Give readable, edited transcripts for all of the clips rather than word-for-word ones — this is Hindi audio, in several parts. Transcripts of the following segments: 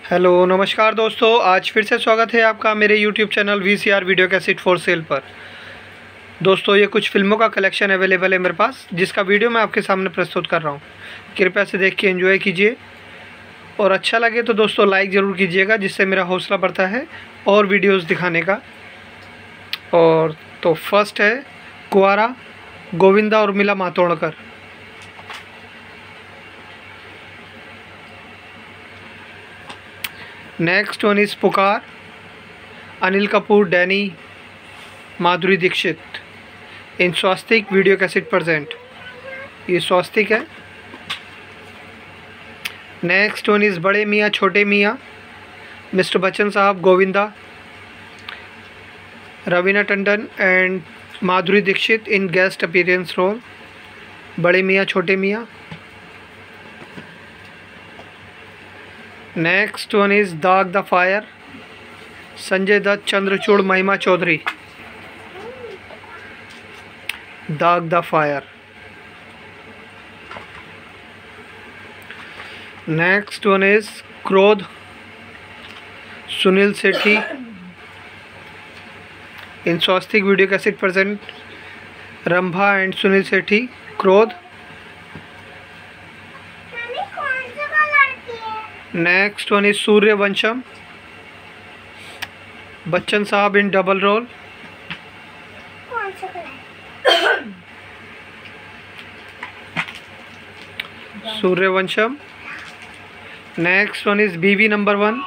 हेलो नमस्कार दोस्तों, आज फिर से स्वागत है आपका मेरे YouTube channel VCR video cassette for sale पर। दोस्तों, ये कुछ फ़िल्मों का कलेक्शन अवेलेबल है मेरे पास, जिसका वीडियो मैं आपके सामने प्रस्तुत कर रहा हूँ। कृपया से देख के एंजॉय कीजिए और अच्छा लगे तो दोस्तों लाइक ज़रूर कीजिएगा, जिससे मेरा हौसला बढ़ता है और वीडियोज़ दिखाने का। और तो फर्स्ट है कुंवारा, गोविंदा और मिला Matondkar. Next one is Pukar, Anil Kapoor, Danny, Madhuri Dixit in Swastik video cassette present. ये स्वास्तिक है। नेक्स्ट वन इज़ बड़े मियाँ छोटे मियाँ, mister Bachchan Sahab, Govinda, Raveena Tandon and Madhuri Dixit in guest appearance role, Bade Miyan Chhote Miyan. Next one is Daag the fire, Sanjay Dutt, Chandrachur, Mahima Chaudhry. Daag the fire. Next one is Krodh, Sunil Sethi in Swastik video cassette present, Rambha and Sunil Sethi, Krodh. Next one is Sooryavansham, Bachchan Sahab in double role. Sooryavansham. Next one is Biwi number 1,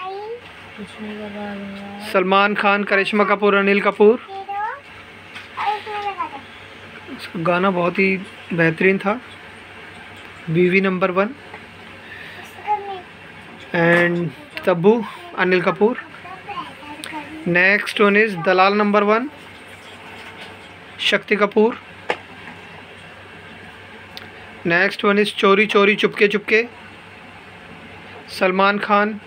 Salman Khan, Karisma Kapoor, Anil Kapoor. गाना बहुत ही बेहतरीन था, Biwi number 1 and Tabu, Anil Kapoor. Next one is Dalal number 1, Shakti Kapoor. Next one is चोरी Chori Chupke Chupke, Salman Khan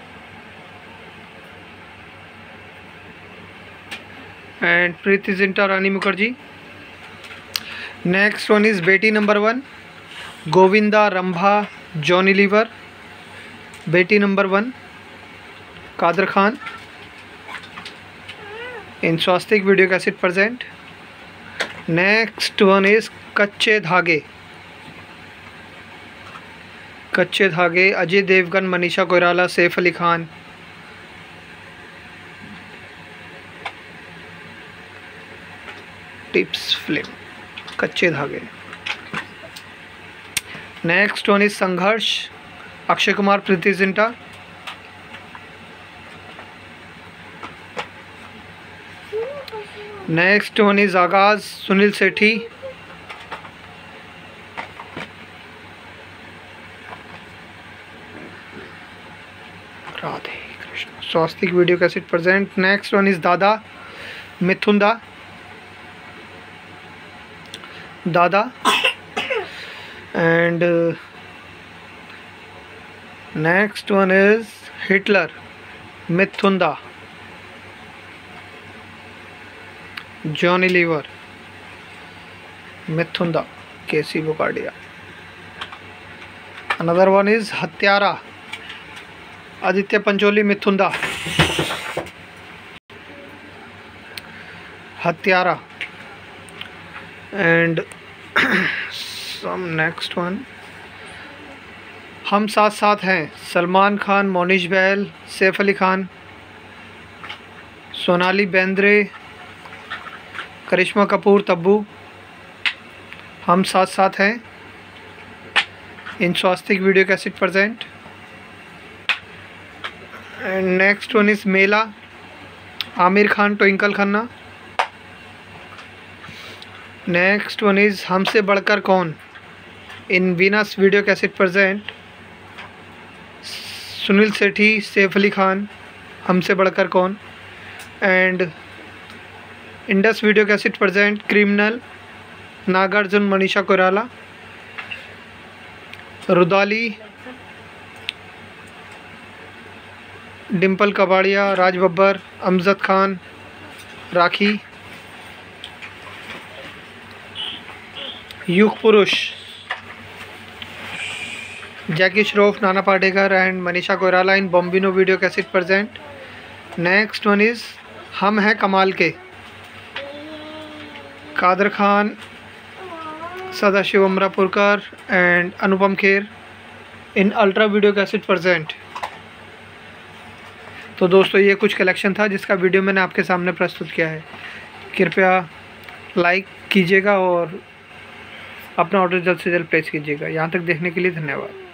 and Preity Zinta, Rani Mukerji. Next one is Beti number 1, Govinda, Rambha, Johnny Lever. Beti number 1, Kader Khan in Swastik video cassette present. Next one is Kachche Dhaage. Kachche Dhaage, Ajay Devgn, Manisha Koirala, Saif Ali Khan. Tips film, Kachche Dhaage. Next one is Sangharsh, Akshay Kumar, Preity Zinta. Next one is Aagaz, Sunil Sethi. Radhe Krishna, Swastik video cassette present. Next one is Dada, Mithun Da, Dada and next one is Hitler, Mithun Da, Johnny Lever, Mithun Da, K C Bokadia. Another one is Hatyara, Aditya Pancholi, मिथुन दा, हत्यारा एंड some next one, हम साथ साथ हैं, सलमान खान, मोनिश बहल, सैफ अली खान, सोनाली बेंद्रे, करिश्मा कपूर, तब्बू। हम Saath Saath Hain in Swastik video cassette present. And next one is Mela, Aamir Khan, Twinkle Khanna. Next one is Humse Badhkar Kaun in Venus video cassette present, Sunil Sethi, Saif Ali Khan, Humse Badhkar Kaun. And Indus video cassette present, Criminal, Nagarjuna, Manisha Koirala, Rudaali, Dimple Kapadia, Raj Babbar, Amjad Khan, Rakhee. Yug Purush, Jackie Shroff, Nana Patekar and Manisha Koirala in Bombino video cassette present. Next one is Hum Hain Kamaal Ke, Kader Khan, Sadashiv Amrapurkar and Anupam Kher in Ultra video cassette present. तो दोस्तों ये कुछ कलेक्शन था जिसका वीडियो मैंने आपके सामने प्रस्तुत किया है। कृपया लाइक कीजिएगा और अपना ऑर्डर जल्द से जल्द प्लेस कीजिएगा। यहाँ तक देखने के लिए धन्यवाद।